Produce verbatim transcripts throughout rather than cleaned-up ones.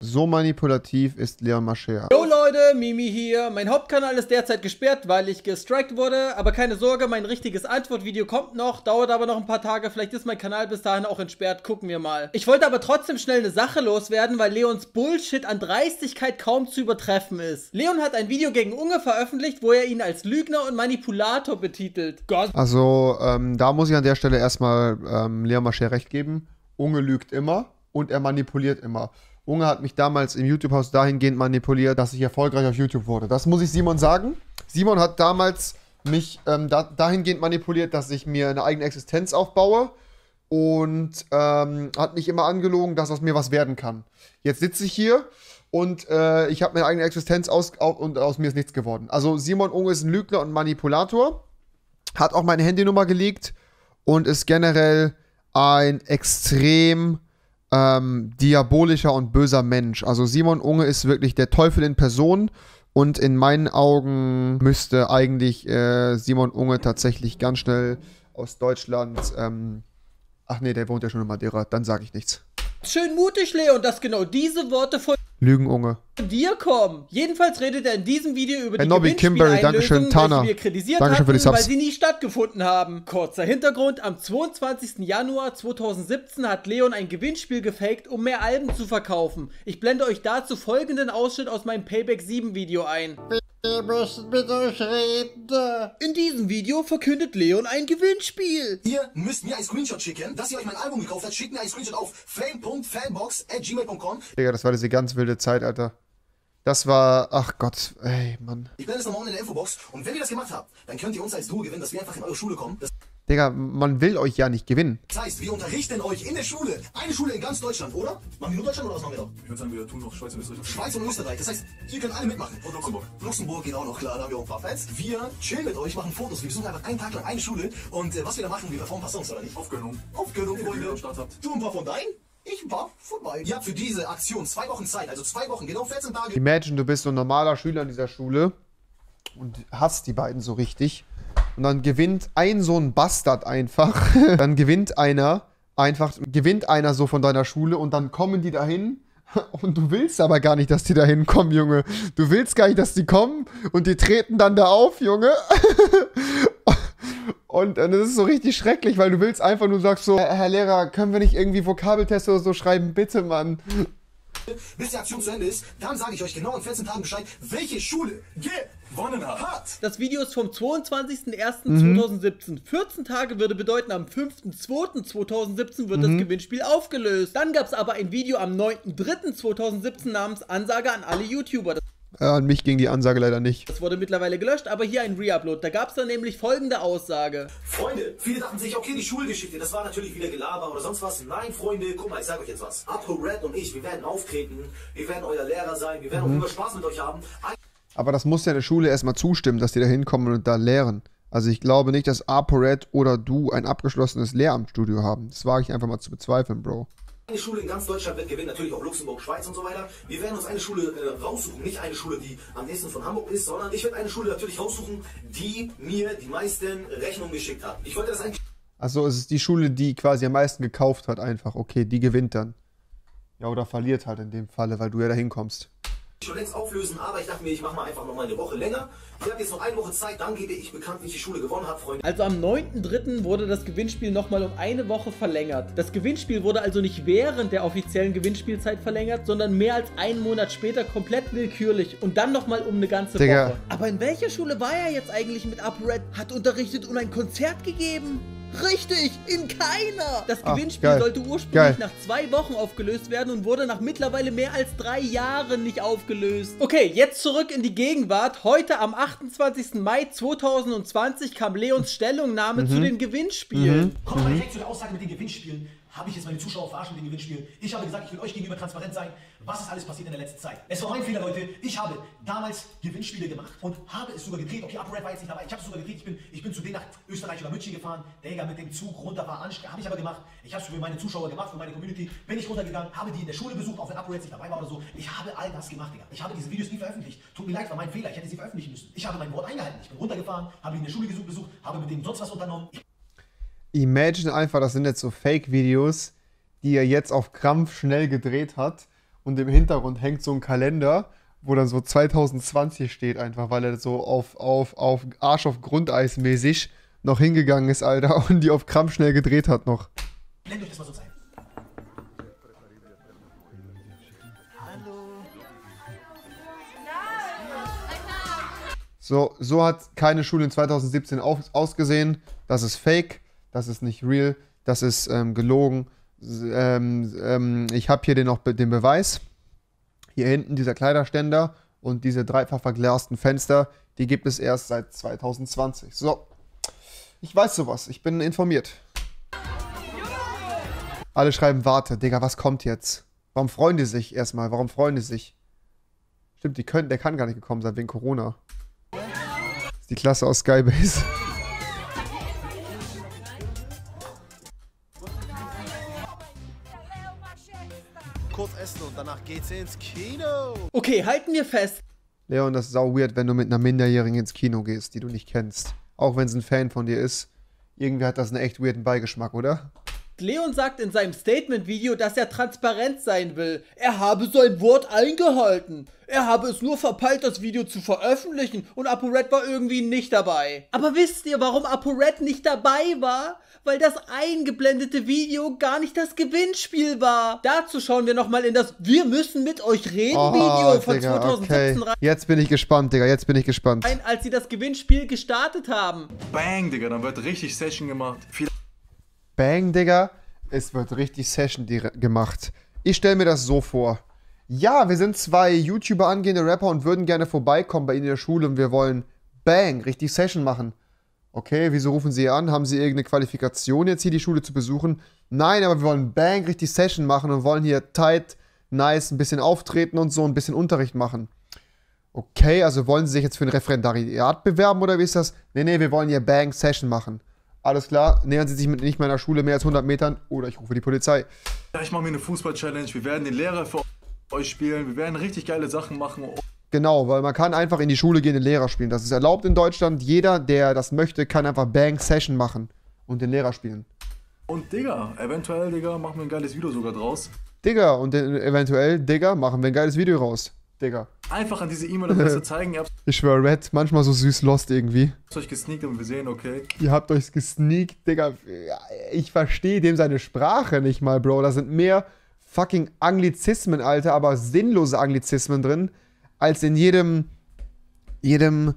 So manipulativ ist Leon Mascher. Yo Leute, Mimi hier. Mein Hauptkanal ist derzeit gesperrt, weil ich gestrikt wurde. Aber keine Sorge, mein richtiges Antwortvideo kommt noch. Dauert aber noch ein paar Tage. Vielleicht ist mein Kanal bis dahin auch entsperrt. Gucken wir mal. Ich wollte aber trotzdem schnell eine Sache loswerden, weil Leons Bullshit an Dreistigkeit kaum zu übertreffen ist. Leon hat ein Video gegen Unge veröffentlicht, wo er ihn als Lügner und Manipulator betitelt. Gott. Also, ähm, da muss ich an der Stelle erstmal ähm, Leon Mascher recht geben. Unge lügt immer und er manipuliert immer. Unge hat mich damals im YouTube-Haus dahingehend manipuliert, dass ich erfolgreich auf YouTube wurde. Das muss ich Simon sagen. Simon hat damals mich ähm, da, dahingehend manipuliert, dass ich mir eine eigene Existenz aufbaue und ähm, hat mich immer angelogen, dass aus mir was werden kann. Jetzt sitze ich hier und äh, ich habe meine eigene Existenz aus, auf, und aus mir ist nichts geworden. Also Simon Unge ist ein Lügner und Manipulator, hat auch meine Handynummer geleakt und ist generell ein extrem Ähm, diabolischer und böser Mensch. Also Simon Unge ist wirklich der Teufel in Person und in meinen Augen müsste eigentlich äh, Simon Unge tatsächlich ganz schnell aus Deutschland, ähm, ach nee, der wohnt ja schon in Madeira, dann sage ich nichts. Schön mutig, Leon, dass genau diese Worte von Lügen, Unge. dir kommen. Jedenfalls redet er in diesem Video über Hey, die Nobby, Kimberly, Dankeschön, Tana. welche wir kritisiert Dankeschön für die hatten, Subs. weil sie nie stattgefunden haben. Kurzer Hintergrund, am zweiundzwanzigsten Januar zweitausendsiebzehn hat Leon ein Gewinnspiel gefaked, um mehr Alben zu verkaufen. Ich blende euch dazu folgenden Ausschnitt aus meinem Payback sieben Video ein. Wir müssen mit euch reden. In diesem Video verkündet Leon ein Gewinnspiel. Ihr müsst mir ein Screenshot schicken, dass ihr euch mein Album gekauft habt. Schickt mir ein Screenshot auf flame punkt fanbox at gmail punkt com. Digga, das war diese ganz wilde Zeit, Alter. Das war, ach Gott, ey, Mann. Ich blende es nochmal unten in der Infobox. Und wenn ihr das gemacht habt, dann könnt ihr uns als Duo gewinnen, dass wir einfach in eure Schule kommen. Das Digga, man will euch ja nicht gewinnen. heißt, wir unterrichten euch in der Schule. Eine Schule in ganz Deutschland, oder? Machen wir nur Deutschland oder was machen wir noch? Ich würde sagen, wir tun noch Schweiz und Österreich. Schweiz und Österreich. Das heißt, ihr könnt alle mitmachen. Und Luxemburg. Luxemburg geht auch noch, klar, da haben wir auch ein paar Fans. Wir chillen mit euch, machen Fotos. Wir besuchen einfach einen Tag lang eine Schule. Und äh, was wir da machen, wir performen ein paar Songs, oder nicht? Aufgönnung. Aufgehörung, Wenn ihr Freunde. am Start habt. Du ein paar von deinen? Ich ein paar von meinen. Ihr habt für diese Aktion zwei Wochen Zeit. Also zwei Wochen, genau vierzehn Tage. Imagine, du bist so ein normaler Schüler in dieser Schule und hasst die beiden so richtig. Und dann gewinnt ein so ein Bastard einfach. Dann gewinnt einer einfach, gewinnt einer so von deiner Schule und dann kommen die dahin. Und du willst aber gar nicht, dass die da hinkommen, Junge. Du willst gar nicht, dass die kommen und die treten dann da auf, Junge. Und das ist so richtig schrecklich, weil du willst einfach nur sagst so, Herr Lehrer, können wir nicht irgendwie Vokabelteste oder so schreiben? Bitte, Mann. Bis die Aktion zu Ende ist, dann sage ich euch genau in vierzehn Tagen Bescheid, welche Schule gewonnen hat. Das Video ist vom zweiundzwanzigsten ersten zweitausendsiebzehn. vierzehn Tage würde bedeuten, am fünften zweiten zweitausendsiebzehn wird das Gewinnspiel aufgelöst. Dann gab es aber ein Video am neunten dritten zweitausendsiebzehn namens Ansage an alle YouTuber. Äh, an mich ging die Ansage leider nicht. Das wurde mittlerweile gelöscht, aber hier ein Reupload. Da gab es dann nämlich folgende Aussage. Freunde, viele dachten sich, okay, die Schulgeschichte, das war natürlich wieder Gelaber oder sonst was. Nein, Freunde, guck mal, ich sage euch jetzt was. ApoRed und ich, wir werden auftreten, wir werden euer Lehrer sein, wir werden auch immer Spaß mit euch haben. Ein Aber das muss ja der Schule erstmal zustimmen, dass die da hinkommen und da lehren. Also ich glaube nicht, dass ApoRed oder du ein abgeschlossenes Lehramtsstudio haben. Das wage ich einfach mal zu bezweifeln, Bro. Eine Schule in ganz Deutschland wird gewinnen, natürlich auch Luxemburg, Schweiz und so weiter. Wir werden uns eine Schule äh, raussuchen, nicht eine Schule, die am nächsten von Hamburg ist, sondern ich werde eine Schule natürlich raussuchen, die mir die meisten Rechnungen geschickt hat. Ich wollte das eigentlich Also es ist die Schule, die quasi am meisten gekauft hat einfach. Okay, die gewinnt dann. Ja, oder verliert halt in dem Falle, weil du ja da hinkommst. schon längst auflösen, aber ich dachte mir, ich mache mal einfach noch mal eine Woche länger. Ich habe jetzt noch eine Woche Zeit, dann gebe ich bekannt, wie ich die Schule gewonnen habe, Freunde. Also am neunten dritten wurde das Gewinnspiel nochmal um eine Woche verlängert. Das Gewinnspiel wurde also nicht während der offiziellen Gewinnspielzeit verlängert, sondern mehr als einen Monat später komplett willkürlich und dann nochmal um eine ganze Digga. Woche. Aber in welcher Schule war er jetzt eigentlich mit ApoRed? Hat unterrichtet und ein Konzert gegeben? Richtig, in keiner! Das Ach, Gewinnspiel geil. sollte ursprünglich Geil. nach zwei Wochen aufgelöst werden und wurde nach mittlerweile mehr als drei Jahren nicht aufgelöst. Okay, jetzt zurück in die Gegenwart. Heute am achtundzwanzigsten Mai zweitausendzwanzig kam Leons Stellungnahme Mhm. zu den Gewinnspielen. Mhm. Kommt mal direkt zu der Aussage mit den Gewinnspielen. Habe ich jetzt meine Zuschauer verarscht mit den Gewinnspielen? Ich habe gesagt, ich will euch gegenüber transparent sein. Was ist alles passiert in der letzten Zeit? Es war mein Fehler, Leute. Ich habe damals Gewinnspiele gemacht und habe es sogar gedreht. Okay, ApoRed war jetzt nicht dabei. Ich habe es sogar gedreht. Ich bin, ich bin zu denen nach Österreich oder München gefahren. Digga, mit dem Zug runter war anstrengend. Habe ich aber gemacht. Ich habe es für meine Zuschauer gemacht, für meine Community. Bin ich runtergegangen, habe die in der Schule besucht, auch wenn ApoRed nicht dabei war oder so. Ich habe all das gemacht, Digga. Ich habe diese Videos nie veröffentlicht. Tut mir leid, war mein Fehler. Ich hätte sie veröffentlichen müssen. Ich habe mein Wort eingehalten. Ich bin runtergefahren, habe die in der Schule gesucht, besucht, habe mit denen sonst was unternommen. Ich Imagine einfach, das sind jetzt so Fake-Videos, die er jetzt auf Krampf schnell gedreht hat und im Hintergrund hängt so ein Kalender, wo dann so zwanzig zwanzig steht einfach, weil er so auf, auf, auf Arsch auf Grundeis mäßig noch hingegangen ist, Alter, und die auf Krampf schnell gedreht hat noch. Nennt euch das mal so sein. So, so hat keine Schule in zwanzig siebzehn auf, ausgesehen. Das ist fake, das ist nicht real, das ist ähm, gelogen. Ähm, ähm, ich habe hier den noch be den Beweis. Hier hinten dieser Kleiderständer und diese dreifach verglasten Fenster, die gibt es erst seit zwanzig zwanzig. So, ich weiß sowas, ich bin informiert. Alle schreiben, warte, Digga, was kommt jetzt? Warum freuen die sich erstmal? Warum freuen die sich? Stimmt, die können, der kann gar nicht gekommen sein wegen Corona. Das ist die Klasse aus Skybase. Kurz essen und danach geht's ins Kino. Okay, halten wir fest. Leon, das ist sau weird, wenn du mit einer Minderjährigen ins Kino gehst, die du nicht kennst. Auch wenn sie ein Fan von dir ist. Irgendwie hat das einen echt weirden Beigeschmack, oder? Leon sagt in seinem Statement-Video, dass er transparent sein will. Er habe sein Wort eingehalten. Er habe es nur verpeilt, das Video zu veröffentlichen und ApoRed war irgendwie nicht dabei. Aber wisst ihr, warum ApoRed nicht dabei war? Weil das eingeblendete Video gar nicht das Gewinnspiel war. Dazu schauen wir nochmal in das Wir müssen mit euch reden Oh, Video von Digga, zwanzig siebzehn okay. rein, Jetzt bin ich gespannt, Digga, jetzt bin ich gespannt. als sie das Gewinnspiel gestartet haben. Bang, Digga, dann wird richtig Session gemacht. Viel Bang, Digga, es wird richtig Session gemacht. Ich stelle mir das so vor. Ja, wir sind zwei YouTuber, angehende Rapper und würden gerne vorbeikommen bei Ihnen in der Schule und wir wollen Bang, richtig Session machen. Okay, wieso rufen Sie an? Haben Sie irgendeine Qualifikation jetzt hier die Schule zu besuchen? Nein, aber wir wollen Bang, richtig Session machen und wollen hier tight, nice, ein bisschen auftreten und so, ein bisschen Unterricht machen. Okay, also wollen Sie sich jetzt für ein Referendariat bewerben oder wie ist das? Nee, nee, wir wollen hier Bang, Session machen. Alles klar, nähern Sie sich mit nicht meiner Schule mehr als hundert Metern oder ich rufe die Polizei. Ja, ich mache mir eine Fußball-Challenge. Wir werden den Lehrer für euch spielen. Wir werden richtig geile Sachen machen. Genau, weil man kann einfach in die Schule gehen, den Lehrer spielen. Das ist erlaubt in Deutschland. Jeder, der das möchte, kann einfach Bang Session machen und den Lehrer spielen. Und Digga, eventuell, Digga, machen wir ein geiles Video sogar draus. Digga, und den, eventuell, Digga, machen wir ein geiles Video raus. Digga. Einfach an diese E-Mail-Adresse zeigen, ihr habt Ich schwöre, Red, manchmal so süß lost irgendwie. euch gesneakt und wir sehen, okay. Ihr habt euch gesneakt, Digga. Ich verstehe dem seine Sprache nicht mal, Bro. Da sind mehr fucking Anglizismen, Alter, aber sinnlose Anglizismen drin, als in jedem, jedem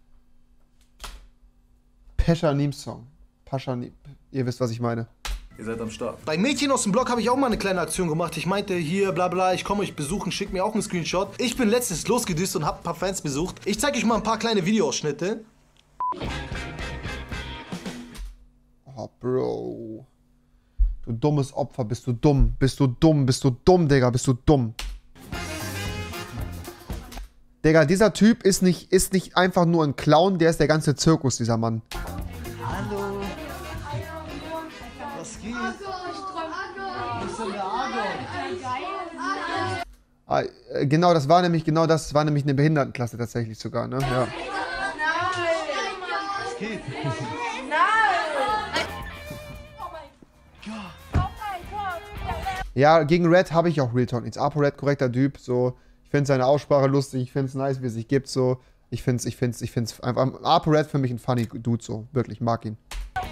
Paschanim-Song. Paschanim, ihr wisst, was ich meine. Ihr seid am Start. Bei Mädchen aus dem Blog habe ich auch mal eine kleine Aktion gemacht. Ich meinte, hier, bla bla, ich komme euch besuchen, schickt mir auch einen Screenshot. Ich bin letztens losgedüst und habe ein paar Fans besucht. Ich zeige euch mal ein paar kleine Videoausschnitte. Oh, Bro. Du dummes Opfer, bist du dumm. Bist du dumm, bist du dumm, Digga, bist du dumm. Digga, dieser Typ ist nicht, ist nicht einfach nur ein Clown, der ist der ganze Zirkus, dieser Mann. Hallo. Was geht? Was ist denn der Argon? Ah, äh, genau, das war nämlich, genau das war nämlich eine Behindertenklasse tatsächlich sogar, ne? Ja. Was geht? Ja, gegen Red habe ich auch Real Talk nichts. ApoRed, korrekter Typ, so. Ich finde seine Aussprache lustig, ich finde es nice, wie es sich gibt, so. Ich finde es, ich finde es, ich finde es einfach. ApoRed für mich ein funny Dude, so. Wirklich, mag ihn.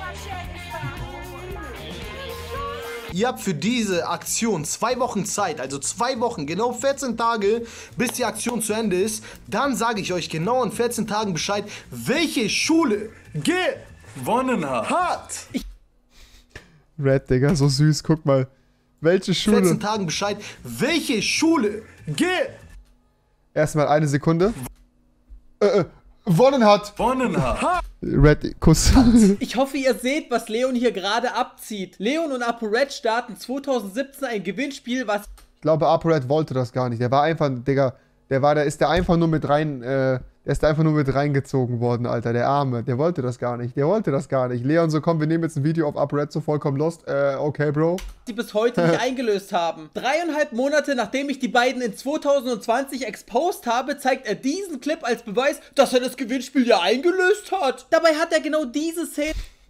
Ihr habt für diese Aktion zwei Wochen Zeit, also zwei Wochen, genau vierzehn Tage, bis die Aktion zu Ende ist. Dann sage ich euch genau in vierzehn Tagen Bescheid, welche Schule gewonnen hat. hat. Red, Digga, so süß, guck mal. Welche Schule? vierzehn Tagen Bescheid, welche Schule ge... Erstmal eine Sekunde. Äh, äh, gewonnen hat. Gewonnen hat. Red, Kuss. Ich hoffe, ihr seht, was Leon hier gerade abzieht. Leon und ApoRed starten zwanzig siebzehn ein Gewinnspiel, was... Ich glaube, ApoRed wollte das gar nicht. Der war einfach, Digga, der war, der ist der einfach nur mit rein, äh, der ist da einfach nur mit reingezogen worden, Alter, der Arme. Der wollte das gar nicht, der wollte das gar nicht. Leon so, komm, wir nehmen jetzt ein Video auf ApoRed, so vollkommen lost. Äh, okay, Bro. sie bis heute nicht eingelöst haben. Dreieinhalb Monate nachdem ich die beiden in zwanzig zwanzig exposed habe, zeigt er diesen Clip als Beweis, dass er das Gewinnspiel ja eingelöst hat. Dabei hat er genau diese Szene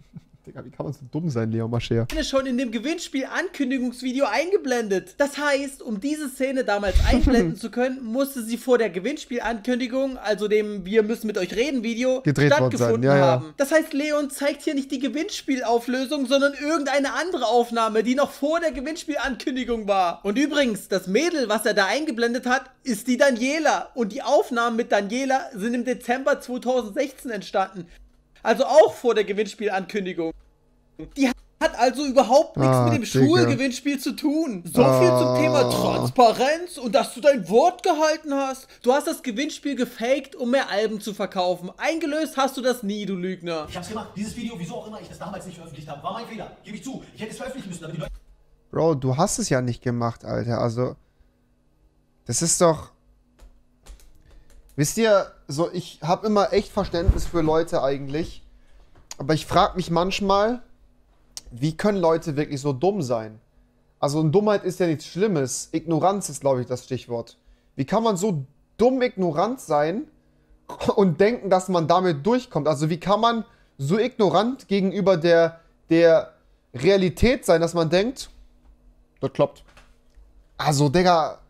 Digga, wie kann man so dumm sein, Leon Mascher? Schon in dem Gewinnspiel-Ankündigungsvideo eingeblendet. Das heißt, um diese Szene damals einblenden zu können, musste sie vor der Gewinnspiel-Ankündigung, also dem Wir müssen mit euch reden Video, gedreht worden sein. Ja, ja. haben. Das heißt, Leon zeigt hier nicht die Gewinnspielauflösung, sondern irgendeine andere Aufnahme, die noch vor der Gewinnspiel-Ankündigung war. Und übrigens, das Mädel, was er da eingeblendet hat, ist die Daniela. Und die Aufnahmen mit Daniela sind im Dezember zweitausendsechzehn entstanden. Also auch vor der Gewinnspielankündigung. Die hat also überhaupt nichts Ah, mit dem Digga. Schulgewinnspiel zu tun. So Ah. viel zum Thema Transparenz und dass du dein Wort gehalten hast. Du hast das Gewinnspiel gefaked, um mehr Alben zu verkaufen. Eingelöst hast du das nie, du Lügner. Ich hab's gemacht. Dieses Video, wieso auch immer ich das damals nicht veröffentlicht habe, war mein Fehler. Gebe ich zu. Ich hätte es veröffentlichen müssen, damit die Leute... Bro, du hast es ja nicht gemacht, Alter. Also, das ist doch... Wisst ihr, so, ich habe immer echt Verständnis für Leute eigentlich. Aber ich frage mich manchmal, wie können Leute wirklich so dumm sein? Also, Dummheit ist ja nichts Schlimmes. Ignoranz ist, glaube ich, das Stichwort. Wie kann man so dumm ignorant sein und denken, dass man damit durchkommt? Also, wie kann man so ignorant gegenüber der, der Realität sein, dass man denkt, das klappt. Also, Digga.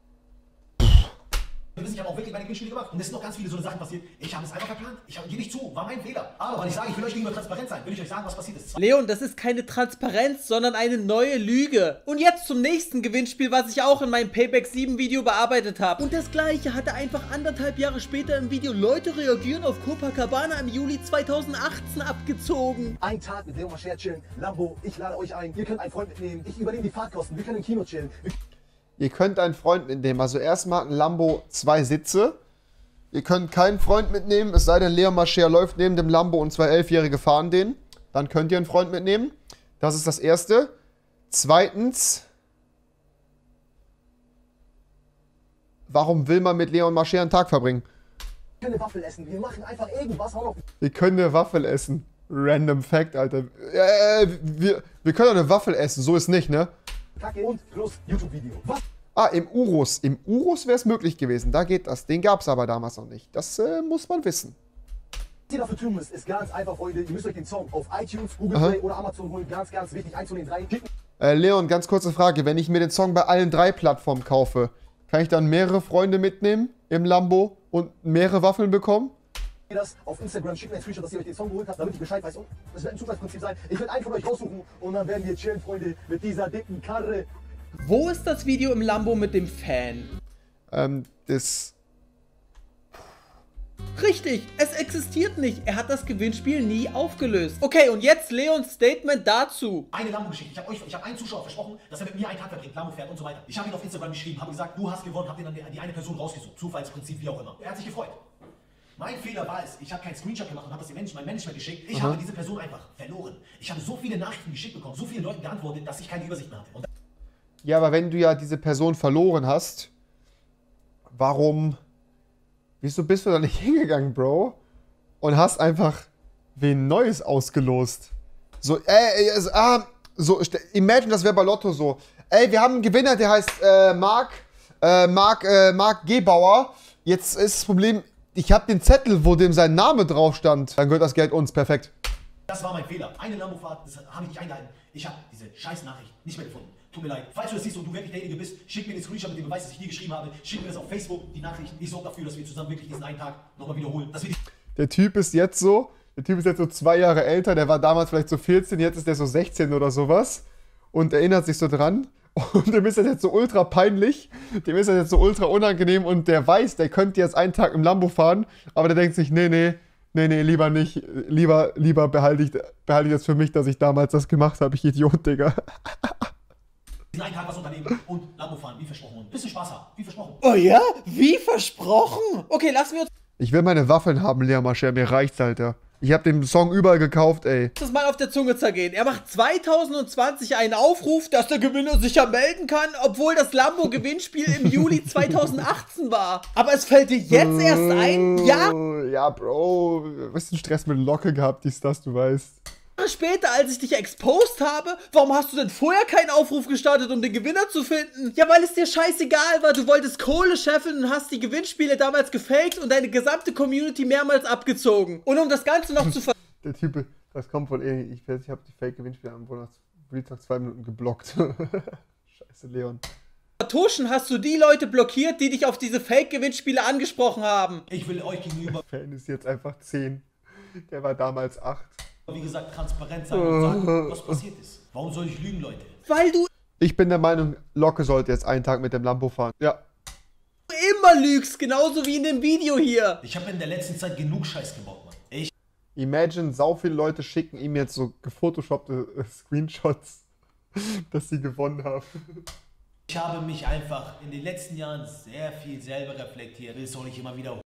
Ich habe auch wirklich meine Gewinnspiele gemacht. Und es sind noch ganz viele so eine Sachen passiert. Ich habe es einfach verplant. Ich gebe nicht zu. War mein Fehler. Aber weil ich sage, ich will euch gegenüber transparent sein, will ich euch sagen, was passiert ist. Leon, das ist keine Transparenz, sondern eine neue Lüge. Und jetzt zum nächsten Gewinnspiel, was ich auch in meinem Payback sieben Video bearbeitet habe. Und das gleiche hatte einfach anderthalb Jahre später im Video Leute reagieren auf Copacabana im Juli zweitausendachtzehn abgezogen. Ein Tag mit Leon Mascher chillen, Lambo, ich lade euch ein, ihr könnt einen Freund mitnehmen, ich übernehme die Fahrtkosten, wir können im Kino chillen. Ihr könnt einen Freund mitnehmen. Also erstmal hat ein Lambo zwei Sitze. Ihr könnt keinen Freund mitnehmen, es sei denn, Leon Mascher läuft neben dem Lambo und zwei Elfjährige fahren den. Dann könnt ihr einen Freund mitnehmen. Das ist das Erste. Zweitens, warum will man mit Leon Mascher einen Tag verbringen? Wir können eine Waffel essen, wir machen einfach irgendwas, hau noch Wir können eine Waffel essen. Random Fact, Alter. Äh, wir, wir können auch eine Waffel essen, so ist nicht, ne? Kacke und plus YouTube-Video. Was Ah, im Urus. Im Urus wäre es möglich gewesen. Da geht das. Den gab es aber damals noch nicht. Das äh, muss man wissen. ihr dafür tun müsst, ist ganz einfach, Freunde. Ihr müsst euch den Song auf iTunes, Google Aha. Play oder Amazon holen. Ganz, ganz wichtig. Eins von den drei. Klicken Äh, Leon, ganz kurze Frage. Wenn ich mir den Song bei allen drei Plattformen kaufe, kann ich dann mehrere Freunde mitnehmen im Lambo und mehrere Waffeln bekommen? ihr das auf Instagram, schickt mir ein Screenshot, dass ihr euch den Song geholt habt, damit ich Bescheid weiß. Und das wird ein Zufallsprinzip sein. Ich werde einen von euch raussuchen und dann werden wir chillen, Freunde, mit dieser dicken Karre. Wo ist das Video im Lambo mit dem Fan? Ähm, das... Richtig, es existiert nicht. Er hat das Gewinnspiel nie aufgelöst. Okay, und jetzt Leons Statement dazu. Eine Lambo-Geschichte. Ich habe euch, ich habe einen Zuschauer versprochen, dass er mit mir einen Tag verbringt, Lambo fährt und so weiter. Ich habe ihn auf Instagram geschrieben, habe gesagt, du hast gewonnen, habe ihn dann die, die eine Person rausgesucht. Zufallsprinzip, wie auch immer. Er hat sich gefreut. Mein Fehler war es, ich habe keinen Screenshot gemacht und habe das dem Menschen, mein Management geschickt. Ich Aha. habe diese Person einfach verloren. Ich habe so viele Nachrichten geschickt bekommen, so vielen Leuten geantwortet, dass ich keine Übersicht mehr hatte. Und Ja, aber wenn du ja diese Person verloren hast, warum... Wieso bist du da nicht hingegangen, Bro? Und hast einfach wen Neues ausgelost? So, ey, ey, ah, so, imagine, das wäre bei Lotto so. Ey, wir haben einen Gewinner, der heißt äh, Marc, äh, Marc, äh, Marc Gebauer. Jetzt ist das Problem, ich habe den Zettel, wo dem sein Name drauf stand. Dann gehört das Geld uns, perfekt. das war mein Fehler. Eine Lambo-Fahrt, das habe ich nicht eingehalten. Ich habe diese scheiß Nachricht nicht mehr gefunden. Tut mir leid. Falls du das siehst und du wirklich derjenige bist, schick mir den Screenshot mit dem Beweis, dass ich dir geschrieben habe. Schick mir das auf Facebook, die Nachrichten. Ich sorge dafür, dass wir zusammen wirklich diesen einen Tag nochmal wiederholen. Dass wir Der Typ ist jetzt so, der Typ ist jetzt so zwei Jahre älter, der war damals vielleicht so vierzehn, jetzt ist der so sechzehn oder sowas und erinnert sich so dran und dem ist das jetzt so ultra peinlich, dem ist das jetzt so ultra unangenehm und der weiß, der könnte jetzt einen Tag im Lambo fahren, aber der denkt sich, nee, nee, nee, nee, lieber nicht, lieber, lieber behalte ich, behalte ich das für mich, dass ich damals das gemacht habe, ich Idiot, Digga. diesen einen Tag was unternehmen und Lambo fahren, wie versprochen. Und ein bisschen Spaß haben, wie versprochen. Oh ja? Wie versprochen? Okay, lassen wir uns Ich will meine Waffeln haben, Leon Mascher, mir reicht's, Alter. Ich hab den Song überall gekauft, ey. das mal auf der Zunge zergehen. Er macht zweitausendzwanzig einen Aufruf, dass der Gewinner sich ja melden kann, obwohl das Lambo-Gewinnspiel im Juli zweitausendachtzehn war. Aber es fällt dir jetzt erst ein, ja, Ja, Bro, ein bisschen Stress mit Locke gehabt, dies, das, du weißt. Jahre später, als ich dich exposed habe. Warum hast du denn vorher keinen Aufruf gestartet, um den Gewinner zu finden? Ja, weil es dir scheißegal war. Du wolltest Kohle scheffeln und hast die Gewinnspiele damals gefaked und deine gesamte Community mehrmals abgezogen. Und um das Ganze noch zu ver... Der Typ, Das kommt von eh, ich weiß, ich habe die Fake-Gewinnspiele am Monat nach zwei Minuten geblockt. Scheiße, Leon. Vertuschen hast du die Leute blockiert, die dich auf diese Fake-Gewinnspiele angesprochen haben. Ich will euch gegenüber, Fan ist jetzt einfach zehn. Der war damals acht. wie gesagt, transparent sein und sagen, was passiert ist. Warum soll ich lügen, Leute? Weil du Ich bin der Meinung, Locke sollte jetzt einen Tag mit dem Lambo fahren. Ja. immer lügst, genauso wie in dem Video hier. Ich habe in der letzten Zeit genug Scheiß gebaut, Mann. Ich Imagine, sau viele Leute schicken ihm jetzt so gefotoshoppte äh, Screenshots, dass sie gewonnen haben. Ich habe mich einfach in den letzten Jahren sehr viel selber reflektiert. Ich will es auch nicht immer wieder